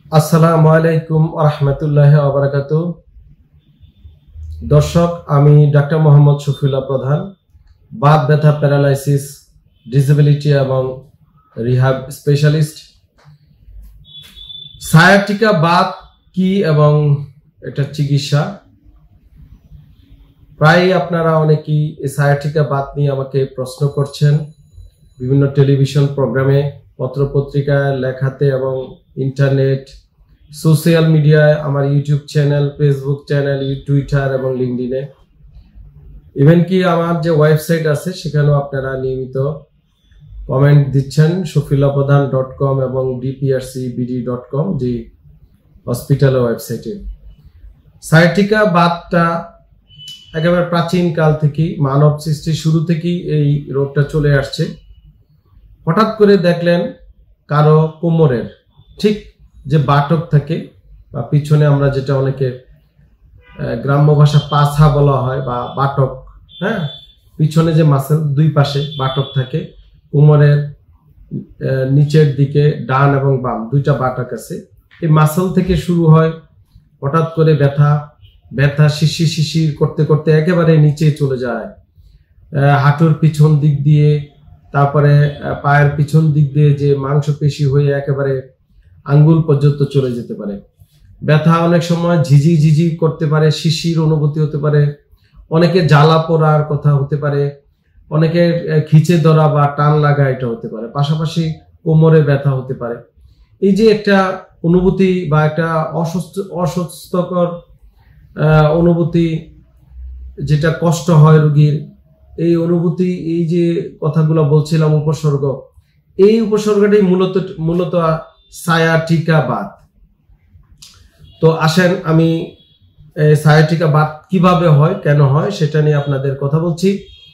আসসালামু আলাইকুম ওয়া রাহমাতুল্লাহি ওয়া বারাকাতুহু। দর্শক, আমি Dr.Md.Shafiullah Prodhan, বাত ব্যথা, প্যারালাইসিস, ডিসেবিলিটি এবং রিহ্যাব স্পেশালিস্ট। সায়াটিকা বাত কি এবং এটা চিকিৎসা, প্রায় আপনারা অনেকেই এই সায়াটিকা বাত নিয়ে আমাকে প্রশ্ন করছেন বিভিন্ন টেলিভিশন প্রোগ্রামে, পত্রপত্রিকায়, লেখাতে এবং ইন্টারনেট, সোশ্যাল মিডিয়ায়, আমার YouTube channel, Facebook channel, Twitter এবং লিঙ্কডইনে, ইভেন কি আমার যে ওয়েবসাইট আছে সেখানেও আপনারা নিয়মিত কমেন্ট দিচ্ছেন shafiullahprodhan.com এবং DPRC-BD.com যে হসপিটালের ওয়েবসাইটে। সায়াটিকা বাতটা একেবারে প্রাচীন কাল থেকেই, মানব সৃষ্টির শুরু থেকেই এই রোগটা চলে আসছে। হঠাৎ করে দেখলেন কারো কোমরের ঠিক যে বাটক থাকে বা পিছনে আমরা যেটা অনেকে গ্রাম্য ভাষা পাছা বলা হয় বা বাটক, হ্যাঁ, পিছনে যে মাসেল দুই পাশে বাটক থাকে, কোমরের নিচের দিকে ডান এবং বাম দুইটা বাটক আছে, এই মাসেল থেকে শুরু হয় হঠাৎ করে ব্যথা শিশির করতে করতে একেবারে নিচে চলে যায়, হাঁটুর পিছন দিক দিয়ে, তারপরে পায়ের পিছন দিক দিয়ে যে মাংসপেশি হয়ে একেবারে আঙ্গুল পর্যন্ত চলে যেতে পারে। ব্যথা অনেক সময় ঝিঝি করতে পারে, শিশির অনুভূতি হতে পারে, অনেকে জ্বালা পোড়ার কথা হতে পারে, অনেকে খিচে ধরা বা টান লাগা এটা হতে পারে, পাশাপাশি কোমরে ব্যথা হতে পারে। এই যে একটা অনুভূতি বা একটা অস্বস্তিকর অনুভূতি, যেটা কষ্ট হয় রোগীর, এই অনুভূতি, এই যে কথাগুলো বলছিলাম উপসর্গ, এই উপসর্গটাই মূলত সায়াটিকা বাত। তো আসেন আমি সায়াটিকা বাত কিভাবে হয়, কেন হয় সেটা নিয়ে আপনাদের কথা বলছি।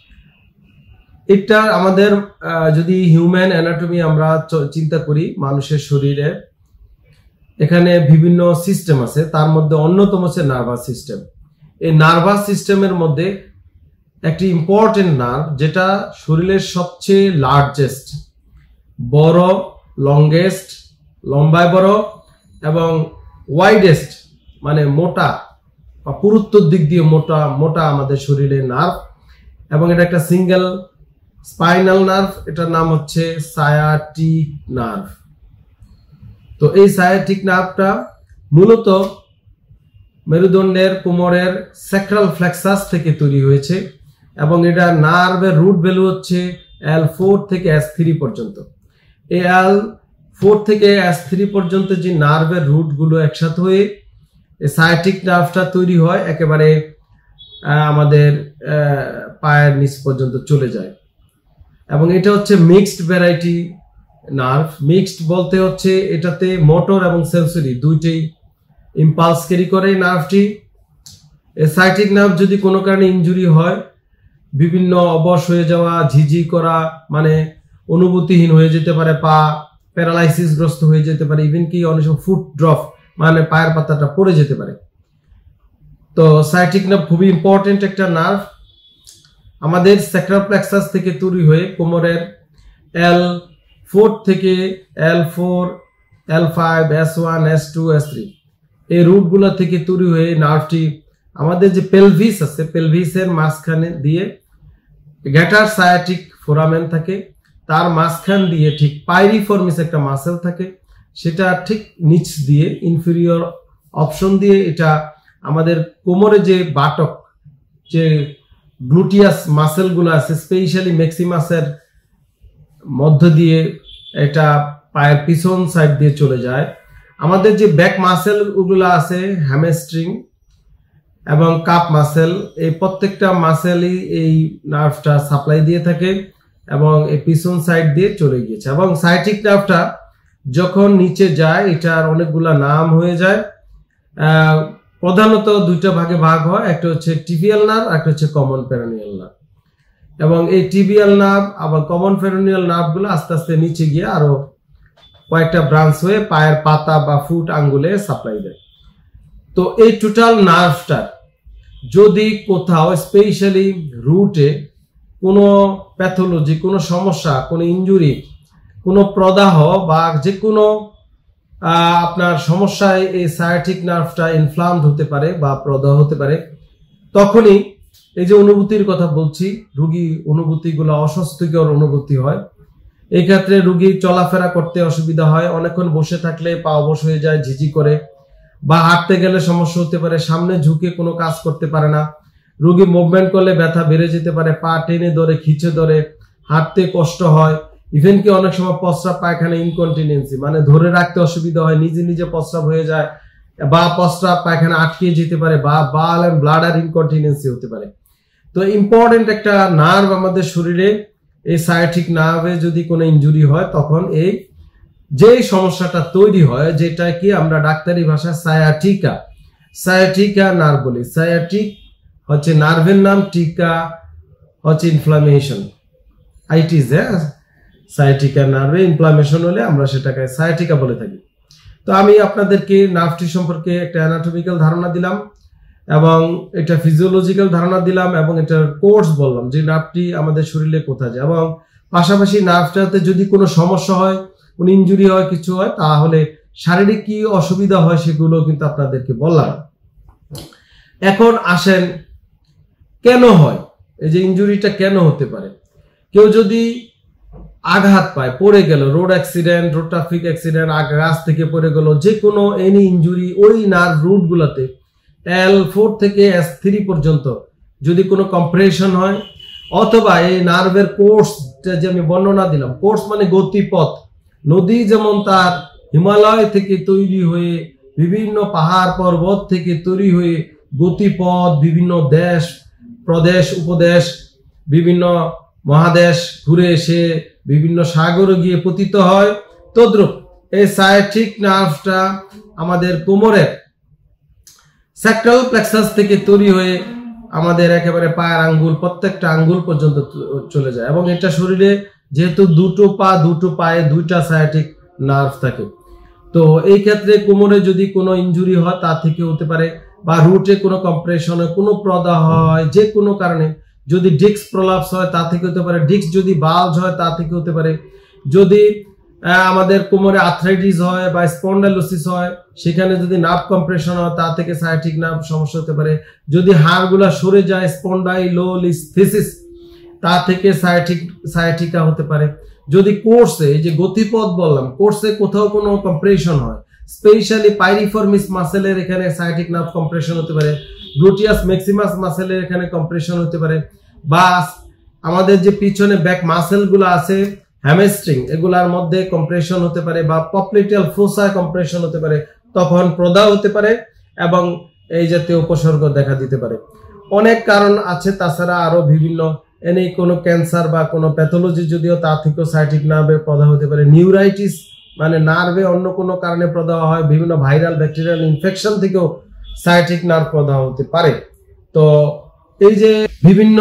এটা আমাদের যদি হিউম্যান অ্যানাটমি আমরা চিন্তা করি, মানুষের শরীরে এখানে বিভিন্ন সিস্টেম আছে, তার মধ্যে অন্যতম হচ্ছে নার্ভাস সিস্টেম। এই নার্ভাস সিস্টেমের মধ্যে একটি ইম্পর্টেন্ট নার্ভ, যেটা শরীরের সবচেয়ে লার্জেস্ট, বড়, লংগেস্ট, লম্বায় বড় এবং ওয়াইডেস্ট, মানে মোটা বা পুরুত্বর দিক দিয়ে মোটা আমাদের শরীরের নার্ভ, এবং এটা একটা সিঙ্গেল স্পাইনাল নার্ভ, এটার নাম হচ্ছে সায়াটিক নার্ভ। তো এই সায়াটিক নার্ভটা মূলত মেরুদণ্ডের কোমরের স্যাক্রাল ফ্লেক্সাস থেকে তৈরি হয়েছে এবং এটা নার্ভের রুট ভ্যালু হচ্ছে L4 থেকে S3 পর্যন্ত। এই L4 থেকে S3 পর্যন্ত যে নার্ভের রুটগুলো একসাথে হয়ে সায়াটিক নার্ভটা তৈরি হয়, একেবারে আমাদের পায়ের নিচ পর্যন্ত চলে যায়। এবং এটা হচ্ছে মিক্সড ভ্যারাইটি নার্ভ। মিক্সড বলতে হচ্ছে এটাতে মোটর এবং সেন্সরি দুইটাই ইম্পালস ক্যারি করে নার্ভটি। সায়াটিক নার্ভ যদি কোনো কারণে ইনজুরি হয়, বিভিন্ন অবশ হয়ে যাওয়া, ঝিঝি করা, মানে অনুভূতিহীন হয়ে যেতে পারে, পা প্যারালাইসিস গ্রস্ত হয়ে যেতে পারে, ইভেন কি অনেক সময় ফুট ড্রপ, মানে পায়ের পাতাটা পড়ে যেতে পারে। তো সায়াটিক নার্ভ খুবই ইম্পর্টেন্ট একটা নার্ভ, আমাদের স্যাক্রাল প্লেক্সাস থেকে তৈরি হয়ে কোমরের L4 থেকে L4, L5, S1, S2, S3 এই রুটগুলো থেকে তৈরি হয়ে নার্ভটি আমাদের যে পেলভিস আছে, পেলভিসের মাঝখানে দিয়ে গ্যাটার সায়াটিক ফোরামেন থাকে, তার মাঝখান দিয়ে ঠিক পাইরিফর্মিস একটা মাসেল থাকে, সেটা ঠিক নিচ দিয়ে ইনফেরিয়র অপশন দিয়ে এটা আমাদের কোমরে যে বাটক, যে গ্লুটিয়াস মাসেলগুলো আছে, স্পেশালি ম্যাক্সিমাসের মধ্য দিয়ে এটা পায়ের পিছন সাইড দিয়ে চলে যায়। আমাদের যে ব্যাক মাসেল ওগুলো আছে, হ্যামস্ট্রিং এবং কাপ মাসেল, এই প্রত্যেকটা মাসেলই এই নার্ভটা সাপ্লাই দিয়ে থাকে এবং এই পিছন সাইড দিয়ে চলে গিয়েছে। এবং সায়াটিক নার্ভটা যখন নিচে যায়, এটার অনেকগুলা নাম হয়ে যায়। প্রধানত দুইটা ভাগে ভাগ হয়, একটা হচ্ছে টিবিয়াল নার্ভ, একটা হচ্ছে কমন পেরোনিয়াল নার্ভ। এবং এই টিবিয়াল নার্ভ আবার কমন পেরোনিয়াল নার্ভগুলো আস্তে আস্তে নিচে গিয়ে আরো কয়েকটা ব্রাঞ্চ হয়ে পায়ের পাতা বা ফুট আঙ্গুলে সাপ্লাই দেয়। তো এই টোটাল নার্ভটা যদি কোথাও স্পেশালি রুটে কোনো প্যাথোলজি, কোনো সমস্যা, কোনো ইনজুরি, কোনো প্রদাহ বা যে কোনো আপনার সমস্যায় এই সায়াটিক নার্ভটা ইনফ্লামড হতে পারে বা প্রদাহ হতে পারে, তখনই এই যে অনুভূতির কথা বলছি, রোগী অনুভূতিগুলো অস্বস্তিকর অনুভূতি হয়। এই ক্ষেত্রে রোগী চলাফেরা করতে অসুবিধা হয়, অনেকক্ষণ বসে থাকলে পা অবশ হয়ে যায়, ঝিঝি করে, বা হাঁটতে গেলে সমস্যা হতে পারে, সামনে ঝুঁকে কোনো কাজ করতে পারে না, রোগী মুভমেন্ট করলে ব্যথা বেড়ে যেতে পারে, পা টেনে ধরে খিচে ধরে হাঁটতে কষ্ট হয়, ইভেন কি অনেক সময় প্রস্রাব পায়খানা ইনকন্টিনেন্সি মানে ধরে রাখতে অসুবিধা হয়, নিজে নিজে প্রস্রাব হয়ে যায়, বা প্রস্রাব পায়খানা আটকে যেতে পারে, বা বাল এন্ড ব্লাডার ইনকন্টিনেন্সি হতে পারে। তো ইম্পর্টেন্ট একটা নার্ভ আমাদের শরীরে, এই সায়াটিক নার্ভে যদি কোনো ইনজুরি হয় তখন এই যে সমস্যাটা তৈরি হয়, যেটা কি আমরা ডাক্তারি ভাষায় সায়াটিকা নার্ভ বলি। সায়াটিক হচ্ছে নার্ভের নাম, টিকা হচ্ছে ইনফ্লামেশন, আইটিস। সায়াটিকা নার্ভে ইনফ্লামেশন হলে আমরা সেটাকে সায়াটিকা বলে থাকি। তো আমি আপনাদেরকে নার্ভটি সম্পর্কে একটা অ্যানাটমিক্যাল ধারণা দিলাম এবং এটা ফিজিওলজিক্যাল ধারণা দিলাম এবং এটার কোর্স বললাম যে নার্ভটি আমাদের শরীরে কোথায় যায়, এবং পাশাপাশি নার্ভটাতে যদি কোনো সমস্যা হয়, কোনো ইনজুরি হয়, কিছু হয়, তাহলে শারীরিক কি অসুবিধা হয় সেগুলো কিন্তু আপনাদেরকে বললাম। এখন আসেন কেন হয়, এই যে ইনজুরিটা কেন হতে পারে। কেউ যদি আঘাত পায়, পড়ে গেল, road accident, road traffic accident, গাছ থেকে পড়ে গেল, যে কোনো এনি ইনজুরি, ওই নার্ভ রুট গুলাতে L4 থেকে S3 পর্যন্ত যদি কোনো কম্প্রেশন হয়, অথবা এই নার্ভের কোর্সটা যে আমি বর্ণনা দিলাম, কোর্স মানে গতিপথ, নদী যেমন তার হিমালয় থেকে তৈরি হয়ে, বিভিন্ন পাহাড় পর্বত থেকে তৈরি হয়ে গতিপথ বিভিন্ন দেশ প্রদেশ উপদেশ বিভিন্ন মহাদেশ ঘুরে এসে বিভিন্ন সাগরে গিয়ে পতিত হয়, তদ্রূপ এই সায়াটিক নার্ভটা আমাদের কোমরের স্যাক্রাল প্লেক্সাস থেকে তৈরি হয়ে আমাদের একেবারে পায়ের আঙ্গুল, প্রত্যেকটা আঙ্গুল পর্যন্ত চলে যায়। এবং এটা শরীরে যেহেতু দুটো পায়ে দুইটা সায়াটিক নার্ভ থাকে, তো এই ক্ষেত্রে কোমরে যদি কোনো ইনজুরি হয় তা থেকে হতে পারে, বা রুটে কোনো কম্প্রেশন হয়, কোনো প্রদাহ হয়, যে কোনো কারণে যদি ডিস্ক প্রলাপস হয় তা থেকে হতে পারে, ডিস্ক যদি বাল্জ হয় তা থেকে হতে পারে, যদি আমাদের কোমরে আর্থ্রাইটিস হয় বা স্পন্ডাইলোসিস হয়, সেখানে যদি নার্ভ কম্প্রেশন হয় তা থেকে সায়াটিক নার্ভ সমস্যা হতে পারে, যদি হাড়গুলা সরে যায় স্পন্ডাইলোলিস্থিসিস তা থেকে সায়াটিকা হতে পারে, যদি কোর্সে, এই যে গতিপথ বললাম, কোর্সে কোথাও কোনো কম্প্রেশন হয়, স্পেশালি পাইরিফর্মিস মাসেলের এখানে সায়াটিক নার্ভ কম্প্রেশন হতে পারে, গ্লুটিয়াস ম্যাক্সিমাস মাসেলের এখানে কম্প্রেশন হতে পারে, বা আমাদের যে পিছনে ব্যাক মাসেল গুলো আছে হ্যামস্ট্রিং, এগুলার মধ্যে কম্প্রেশন হতে পারে, বা পপলিটিয়াল ফোসায় কম্প্রেশন হতে পারে, তখন প্রদাহ হতে পারে এবং এই জাতীয় উপসর্গ দেখা দিতে পারে। অনেক কারণ আছে, তাছাড়া আরো বিভিন্ন এনে কোনো ক্যান্সার বা কোনো প্যাথোলজি যদিও তা থেকেও সায়াটিক নার্ভে প্রদাহ হতে পারে, নিউরাইটিস মানে নার্ভে অন্য কোনো কারণে প্রদাহ হয়, বিভিন্ন ভাইরাল ব্যাকটেরিয়াল ইনফেকশন থেকেও সায়াটিক নার্ভ প্রদাহ হতে পারে। তো এই যে বিভিন্ন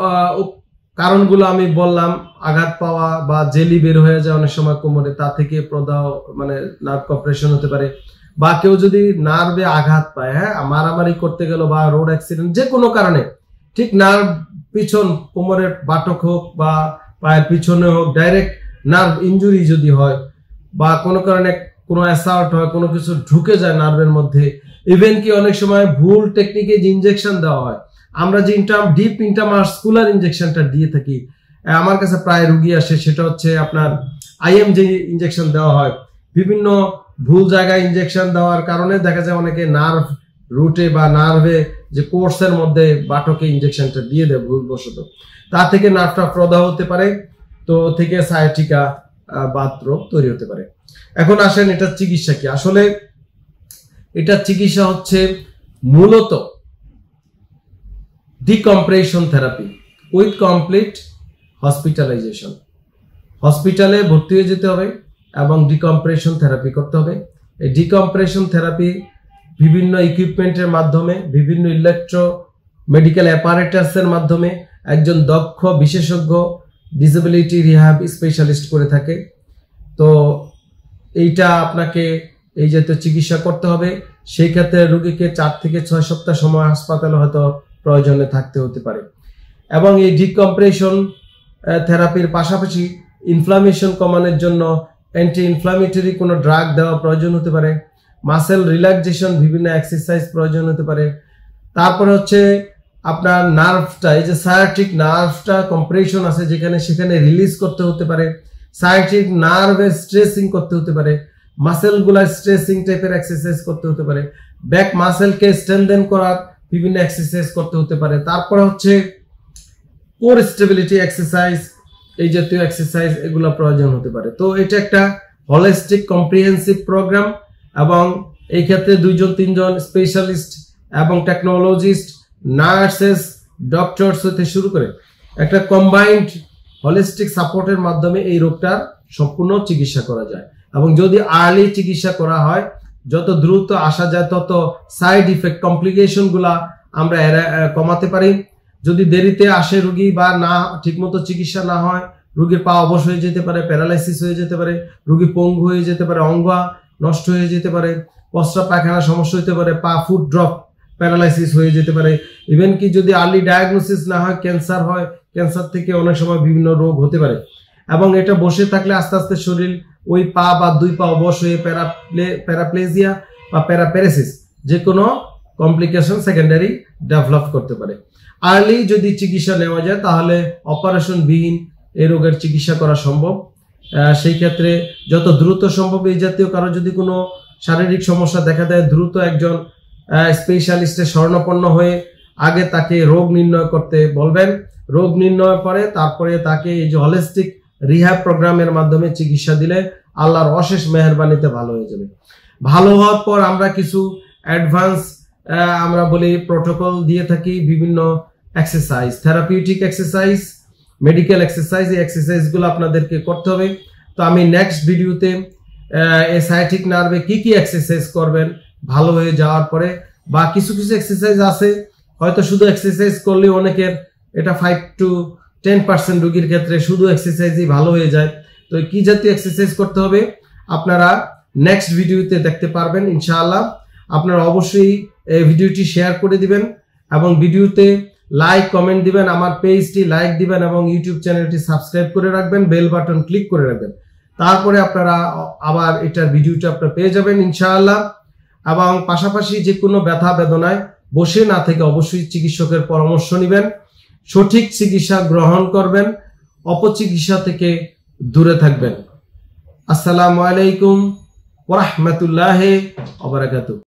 কারণগুলো আমি বললাম, আঘাত পাওয়া বা জেলি বের হয়ে যায় অনেক সময় কোমরে, তা থেকে প্রদাহ মানে নার্ভ কম্প্রেশন হতে পারে, বা কেউ যদি নার্ভে আঘাত পায়, মারামারি করতে গেল বা রোড অ্যাক্সিডেন্ট, যে কোনো কারণে ঠিক নার্ভ পিছন, কোমরের বাটক হোক বা পায়ের পিছনে হোক, ডাইরেক্ট নার্ভ ইনজুরি যদি হয়, বা কোনো কারণে কোনো অ্যাসাল্ট হয়, কোনো কিছু ঢুকে যায় নার্ভের মধ্যে, ইভেন কি অনেক সময় ভুল টেকনিকে যে ইনজেকশন দেওয়া হয়, আমরা যে ডিপ ইন্ট্রামাসকুলার ইনজেকশনটা দিয়ে থাকি, আমার কাছে প্রায় রুগী আসে, সেটা হচ্ছে আপনার IM যে ইনজেকশন দেওয়া হয়, বিভিন্ন ভুল জায়গায় ইনজেকশন দেওয়ার কারণে দেখা যায় অনেকে নার্ভ রুটে বা নার্ভে যে কোর্সের মধ্যে বাটকে ইনজেকশনটা দিয়ে দেয় ভুলবশত, তা থেকে নার্ভটা প্রদাহ হতে পারে, তো থেকে সায়াটিকা বাত রোগ তৈরি হতে পারে। এখন আসেন এটা চিকিৎসা কি। আসলে এটা চিকিৎসা হচ্ছে মূলত decompression therapy with complete hospitalisation. হসপিটালে ভর্তি হয়ে যেতে হবে এবং ডিকম্প্রেশন থেরাপি করতে হবে। এই ডিকম্প্রেশন থেরাপি বিভিন্ন ইকুইপমেন্টের মাধ্যমে, বিভিন্ন ইলেকট্রো মেডিকেল অ্যাপারেটাসের মাধ্যমে একজন দক্ষ বিশেষজ্ঞ ডিসেবিলিটি রিহ্যাব স্পেশালিস্ট করে থাকে। তো এইটা আপনাকে এই জাতীয় চিকিৎসা করতে হবে। সেই ক্ষেত্রে রোগীকে 4 থেকে 6 সপ্তাহ সময় হাসপাতালে হয়তো প্রয়োজনে থাকতে হতে পারে। এবং এই ডিকম্প্রেশন থেরাপির পাশাপাশি ইনফ্লামেশন কমানোর জন্য অ্যান্টি ইনফ্লামেটরি কোনো ড্রাগ দেওয়া প্রয়োজন হতে পারে, মাসেল রিল্যাক্সেশন বিভিন্ন এক্সারসাইজ প্রয়োজন হতে পারে। তারপরে হচ্ছে আপনার নার্ভটা, এই যে সায়াটিক নার্ভটা কম্প্রেশন আছে যেখানে সেখানে রিলিজ করতে হতে পারে, সায়াটিক নার্ভের স্ট্রেসিং করতে হতে পারে, মাসেলগুলা স্ট্রেসিং টাইপের এক্সারসাইজ করতে হতে পারে, ব্যাক মাসেলকে স্ট্রেনথেন করার বিভিন্ন এক্সারসাইজ করতে হতে পারে। তারপরে হচ্ছে কোর স্টেবিলিটি এক্সারসাইজ, এই জাতীয় এক্সারসাইজ এগুলো প্রয়োজন হতে পারে। তো এটা একটা হলিস্টিক কম্প্রিহেন্সিভ প্রোগ্রাম এবং এই ক্ষেত্রে 2-3 স্পেশালিস্ট এবং টেকনোলজিস্ট, নার্সেস, ডক্টরস হতে শুরু করে একটা কম্বাইন্ড হলিস্টিক সাপোর্টের মাধ্যমে এই রোগটার সম্পূর্ণ চিকিৎসা করা যায়। এবং যদি আর্লি চিকিৎসা করা হয়, যত দ্রুত আসা যায় তত সাইড ইফেক্ট কমপ্লিকেশন গুলা আমরা কমাতে পারি। যদি দেরিতে আসে রোগী বা না ঠিকমতো চিকিৎসা না হয়, রোগীর পা অবশ হয়ে যেতে পারে, প্যারালাইসিস হয়ে যেতে পারে, রোগী পঙ্গু হয়ে যেতে পারে, অঙ্গ নষ্ট হয়ে যেতে পারে, প্রস্রাব পায়খানা সমস্যা হতে পারে, পা ফুট ড্রপ প্যারালাইসিস হয়ে যেতে পারে। ইভেন কি যদি আর্লি ডায়াগনোসিস না হয়, ক্যান্সার হয়, ক্যান্সার থেকে অনেক সময় বিভিন্ন রোগ হতে পারে। এবং এটা বসে থাকলে আস্তে আস্তে শরীর ওই পা বা 2 পা অবশ হয়ে প্যারাপ্লেজিয়া বা প্যারাপ্যারাসিস যে কোনো কমপ্লিকেশন সেকেন্ডারি ডেভেলপ করতে পারে। আর্লি যদি চিকিৎসা নেওয়া যায় তাহলে অপারেশন বিহীন এই রোগের চিকিৎসা করা সম্ভব। সেই ক্ষেত্রে যত দ্রুত সম্ভব এই জাতীয় কারো যদি কোনো শারীরিক সমস্যা দেখা দেয়, দ্রুত একজন স্পেশালিস্টের শরণাপন্ন হয়ে আগে তাকে রোগ নির্ণয় করতে বলবেন। রোগ নির্ণয় পরে তারপরে তাকে এই যে হলিস্টিক রিহ্যাব প্রোগ্রামের মাধ্যমে চিকিৎসা দিলে আল্লাহর অশেষ মেহেরবানিতে ভালো হয়ে যাবে। ভালো হওয়ার পর আমরা কিছু অ্যাডভান্স আমরা বলি প্রোটোকল দিয়ে থাকি, বিভিন্ন exercise, therapeutic exercise, medical exercise, এই এক্সারসাইজগুলো আপনাদেরকে করতে হবে। তো আমি নেক্সট ভিডিওতে এই সায়াটিক নার্ভে কি কি এক্সারসাইজ করবেন ভালো হয়ে যাওয়ার পরে, বা কিছু কিছু এক্সারসাইজ আছে হয়তো শুধু এক্সারসাইজ করলে অনেকের এটা 5-10% রোগীর ক্ষেত্রে শুধু এক্সারসাইজই ভালো হয়ে যায়। তো কি জাতীয় এক্সারসাইজ করতে হবে আপনারা নেক্সট ভিডিওতে দেখতে পারবেন ইনশাআল্লাহ। আপনারা অবশ্যই এই ভিডিওটি শেয়ার করে দিবেন এবং ভিডিওতে লাইক কমেন্ট দিবেন, আমার পেজটি লাইক দিবেন এবং ইউটিউব চ্যানেলটি সাবস্ক্রাইব করে রাখবেন, বেল বাটন ক্লিক করে রাখবেন। তারপরে আপনারা আবার এটার ভিডিওটা আপনারা পেয়ে যাবেন ইনশাআল্লাহ। এবং পাশাপাশি যে কোনো ব্যথা বেদনায় বসে না থেকে অবশ্যই চিকিৎসকের পরামর্শ নেবেন, সঠিক চিকিৎসা গ্রহণ করবেন, অপচিকিৎসা থেকে দূরে থাকবেন। আসসালামু আলাইকুম ওয়া রাহমাতুল্লাহি ওয়া বারাকাতুহু।